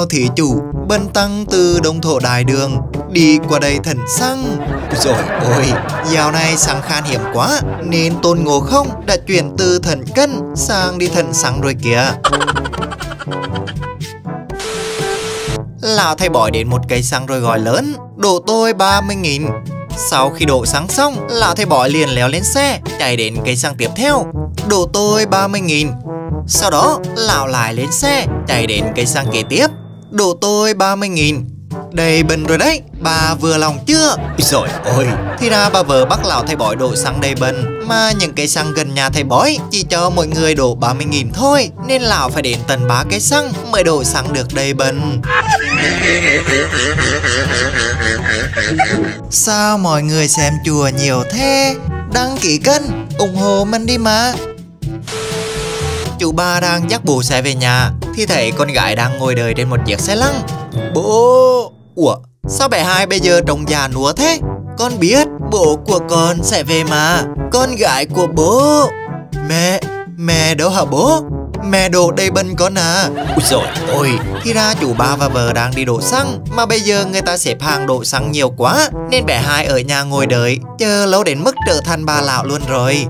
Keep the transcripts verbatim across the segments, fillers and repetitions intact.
chào thí chủ, bần tăng từ Đông Thổ Đại Đường đi qua đây thần xăng. Rồi ôi, dạo này xăng khan hiếm quá nên Tôn Ngộ Không đã chuyển từ thần cân sang đi thần xăng rồi kìa. Lão thầy bói đến một cây xăng rồi gọi lớn, đổ tôi ba mươi nghìn. Sau khi đổ xăng xong, lão thầy bói liền leo lên xe chạy đến cây xăng tiếp theo, đổ tôi ba mươi nghìn. Sau đó lão lại lên xe chạy đến cây xăng kế tiếp, đổ tôi ba mươi nghìn. Đầy bần rồi đấy, bà vừa lòng chưa? Rồi ôi, thì ra bà vợ bắt lão thầy bói đổ xăng đầy bần, mà những cây xăng gần nhà thầy bói chỉ cho mọi người đổ ba mươi nghìn thôi, nên lão phải đến tận ba cây xăng mới đổ xăng được đầy bần. Sao mọi người xem chùa nhiều thế? Đăng ký kênh, ủng hộ mình đi mà. Chú ba đang dắt bố xe về nhà thì thấy con gái đang ngồi đợi trên một chiếc xe lăn. Bố... Ủa, sao bé hai bây giờ trông già nua thế? Con biết bố của con sẽ về mà. Con gái của bố. Mẹ, mẹ đâu hả bố? Mẹ đổ đầy bần con à? Úi dồi ôi, thì ra chú ba và vợ đang đi đổ xăng, mà bây giờ người ta xếp hàng đổ xăng nhiều quá nên bé hai ở nhà ngồi đợi, chờ lâu đến mức trở thành bà lão luôn rồi.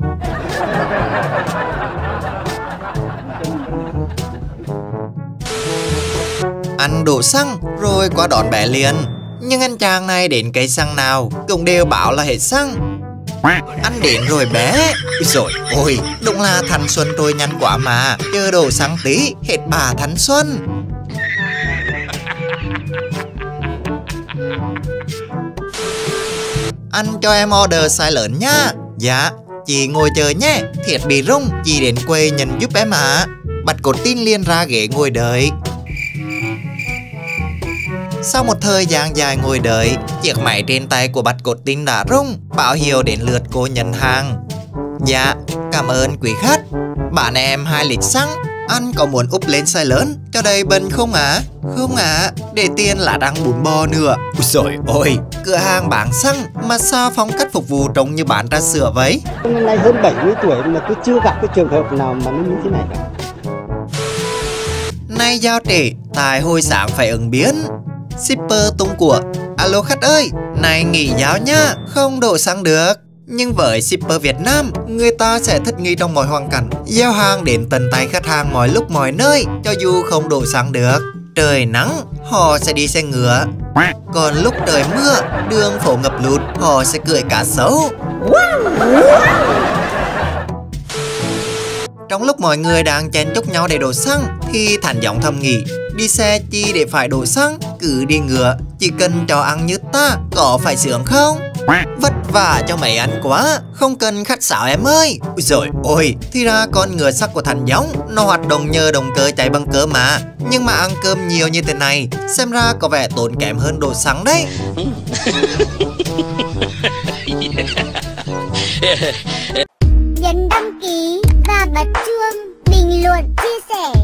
Anh đổ xăng rồi qua đón bé liền. Nhưng anh chàng này đến cây xăng nào cũng đều bảo là hết xăng. Anh đến rồi bé. Rồi ôi, đúng là thanh xuân trôi nhanh quá mà. Chờ đổ xăng tí hết bà thanh xuân. Anh cho em order size lớn nha. Dạ, chị ngồi chờ nhé. Thiệt bị rung, chị đến quê nhận giúp em ạ. Bạch Cốt Tín liền ra ghế ngồi đợi. Sau một thời gian dài ngồi đợi, chiếc máy trên tay của Bạch Cốt Tín đã rung, báo hiệu đến lượt cô nhận hàng. Dạ, cảm ơn quý khách. Bạn em hai lít xăng, anh có muốn úp lên size lớn cho đầy bần không ạ? À? Không ạ, à, để tiền là đang bún bò nữa. Úi dồi ôi, cửa hàng bán xăng mà sao phong cách phục vụ trông như bán trà sữa vậy? Năm nay hơn bảy mươi tuổi mà tôi chưa gặp cái trường hợp nào mà nó như thế này cả. Nay giao trễ, tại hồi sáng phải ứng biến. Shipper tung của. Alo khách ơi, này nghỉ giáo nhá, không đổ xăng được. Nhưng với shipper Việt Nam, người ta sẽ thích nghi trong mọi hoàn cảnh, giao hàng đến tận tay khách hàng mọi lúc mọi nơi, cho dù không đổ xăng được. Trời nắng, họ sẽ đi xe ngựa. Còn lúc trời mưa, đường phố ngập lụt, họ sẽ cưỡi cá sấu. Trong lúc mọi người đang chen chúc nhau để đổ xăng thì Thành giọng thầm nghĩ, đi xe chi để phải đổ xăng, cứ đi ngựa, chỉ cần cho ăn như ta, có phải sướng không? Vất vả cho mấy anh quá, không cần khách sáo em ơi. Ôi dồi ôi, thì ra con ngựa sắt của Thành giống, nó hoạt động nhờ động cơ chạy bằng cơ mà. Nhưng mà ăn cơm nhiều như thế này, xem ra có vẻ tốn kém hơn đổ xăng đấy. Nhấn đăng ký và bật chuông, bình luận chia sẻ.